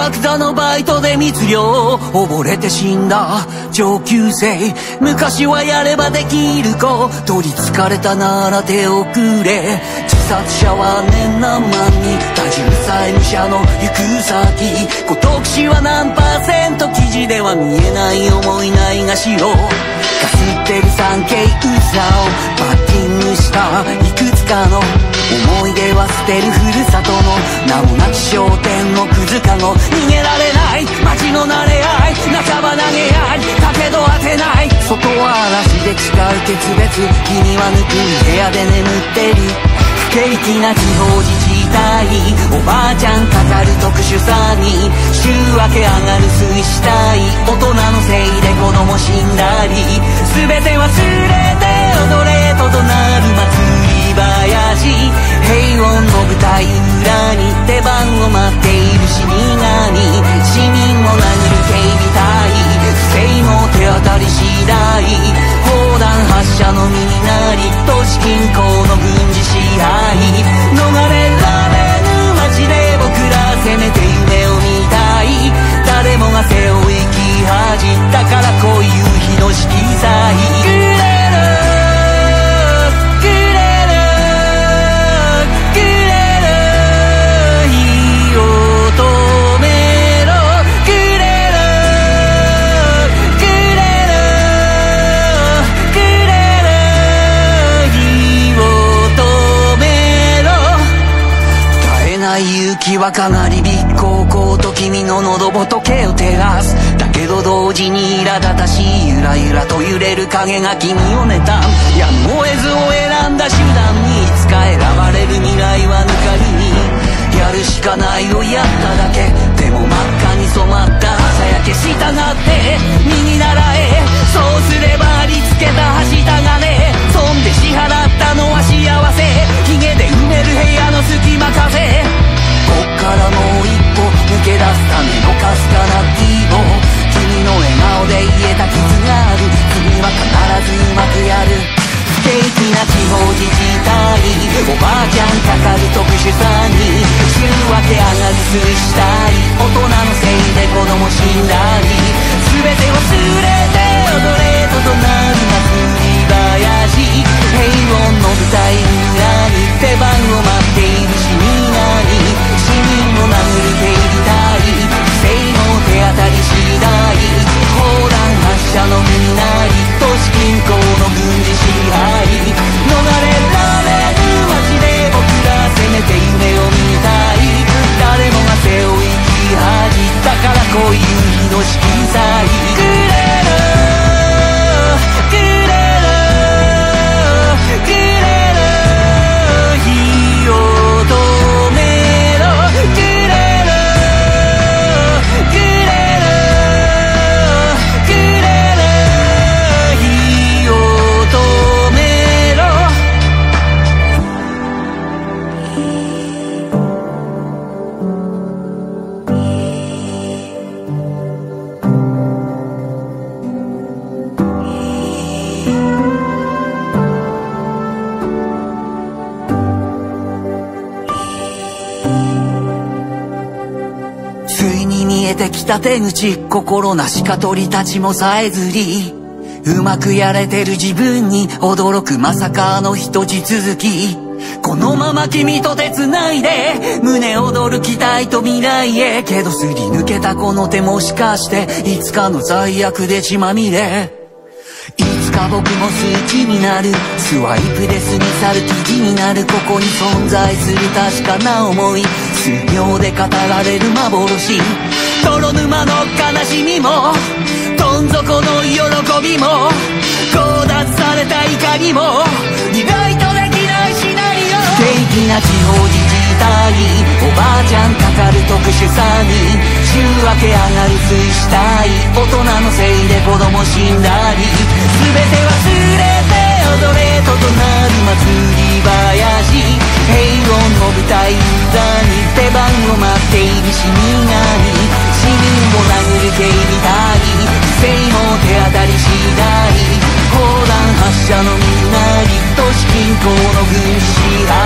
ヤクザのバイトで密漁、溺れて死んだ上級生。昔はやればできる子、取りつかれたなら手をくれ。自殺者は年何万人、多重債務者の行く先。孤独死は何%、記事では見えない思いないがしろ。かすってる 3K ウザをバッティングしたいくつかの思い出は捨てるふるさとの名もなき商店のくずかご。逃げられない街の慣れ合い、半ば投げ合いだけど当てない。外は嵐で誓う決別、君はぬくい部屋で眠ってる。不景気な地方自治体、おばあちゃんかかる特殊詐欺。週明け上がる水死体、大人のせいで子供死んだり。全て忘れて踊れと怒鳴る祭り林。平穏の舞台裏に出番を待っている死神。市民を殴る警備隊、不正も手当たり次第。砲弾発射の身になり、都市近郊の軍事支配。逃れられぬ街で僕らせめて夢を見たい。誰もが背負いき恥だからこういう日の色彩。くれるくれるくれる、火を止めろ。くれるくれるくれる、火を止めろ。絶えない雪はかがり火、高校と君の喉仏を照らす。だけど同時に苛立たしい、ゆらゆらと揺れる影が君を妬む。やむを得ずを選んだ手段に、いつか選ばれる未来はぬかるみ。やるしかないをやっただけ、でも真っ赤に染まった朝焼け。従って身に習え、そうすればありつけたはした金。そんで支払ったのは幸せ、ヒゲで埋める部屋の隙間風。こっからもう一歩抜け出すためのかすかな希望。君の笑顔で癒えた傷がある、次は必ずうまくやる。不景気な地方自治体、おばあちゃんかかる特殊詐欺。週明け上がる水死体、大人のせいで子供死んだり。全て忘れて踊れと怒鳴る祭り林。平穏の舞台裏に出番を待っている死神。市民を殴る警備隊、不正も手当たり次第。砲弾発射の身になり、都市近郊の軍事支配。逃れられる街で僕らせめて夢を見たい。誰もが背負いき恥だからこういう日の色彩。くれるくれるくれる、火を止めろ。くれるくれるくれる、火を止めろ。ついに見えてきた手口、心なしか鳥たちもさえずり。うまくやれてる自分に驚くまさかの人地続き。このまま君と手繋いで胸躍る期待と未来へ。けどすり抜けたこの手もしかしていつかの罪悪で血まみれ。いつか僕も数値になる、スワイプで過ぎ去る記事になる。ここに存在する確かな思い、数秒で語られる幻。泥沼の悲しみもどん底の喜びも、強奪された怒りもリライトできないシナリオ。不景気な地方自治体、おばあちゃんかかる特殊詐欺。週明け上がる水死体、大人のせいで子供死んだり。全て忘れて踊れと怒鳴る祭り林。平穏の舞台裏に出番を待っている死神。市民を殴る警備隊、不正も手当たり次第。砲弾発射の身になり、都市近郊の軍事支配。